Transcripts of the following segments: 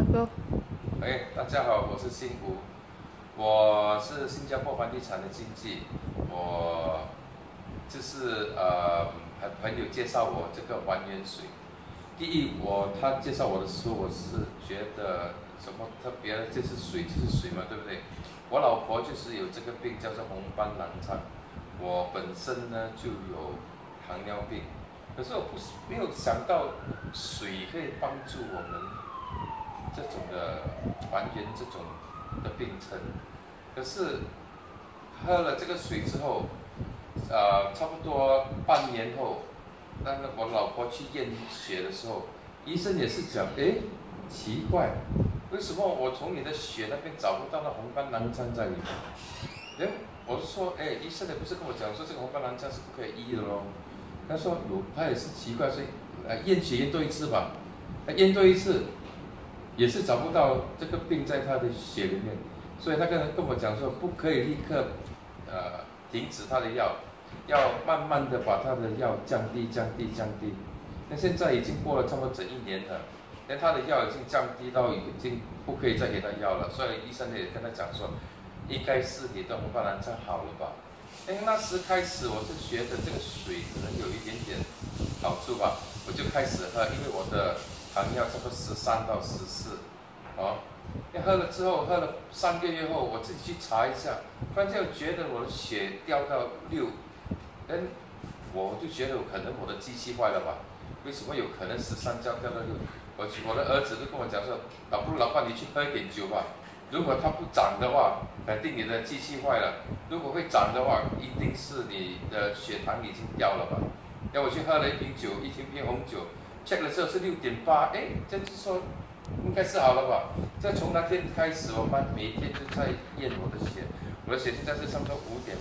Go。 大家好，我是新吴，我是新加坡房地产的经纪，我就是朋友介绍我这个还原水。第一，他介绍我的时候，我是觉得什么特别的，就是水就是水嘛，对不对？我老婆就是有这个病，叫做红斑狼疮。我本身呢就有糖尿病，可是我没有想到水可以帮助我们这种的还原这种的病程。可是喝了这个水之后，差不多半年后，那个我老婆去验血的时候，医生也是讲，奇怪，为什么我从你的血那边找不到那红斑狼疮在里面？我是说，医生也不是跟我讲说这个红斑狼疮是不可以医的咯。他说有，他也是奇怪，所以验血验多一次吧，验多一次，也是找不到这个病在他的血里面，所以他跟我讲说，不可以立刻停止他的药，要慢慢的把他的药降低。那现在已经过了差不多整1年了，但他的药已经降低到已经不可以再给他药了，所以医生也跟他讲说，应该是你的红斑狼疮好了吧？那时开始我是觉得这个水可能有一点点好处吧，我就开始喝，因为我的糖尿差不多13到14，喝了之后，喝了3个月后，我自己去查一下，突然间我觉得我的血掉到6，我就觉得可能我的机器坏了吧？为什么有可能13掉到6？我的儿子就跟我讲说，老爸你去喝一点酒吧，如果它不涨的话，肯定你的机器坏了；如果会涨的话，一定是你的血糖已经掉了吧？我去喝了一瓶酒，一瓶红酒，check 了之后是6.8，这就是说应该是好了吧？这从那天开始，我们每天就在验我的血，我的血现在是差不多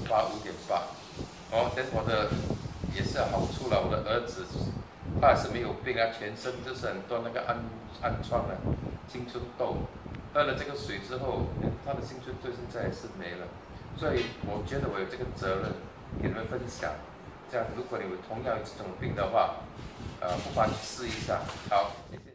5.8。等我的也是好处了，我的儿子他也是没有病啊，全身就是很多那个暗疮啊，青春痘。喝了这个水之后，他的青春痘现在也是没了，所以我觉得我有这个责任给你们分享。这样，如果你有同样这种病的话，不妨去试一下。好，谢谢。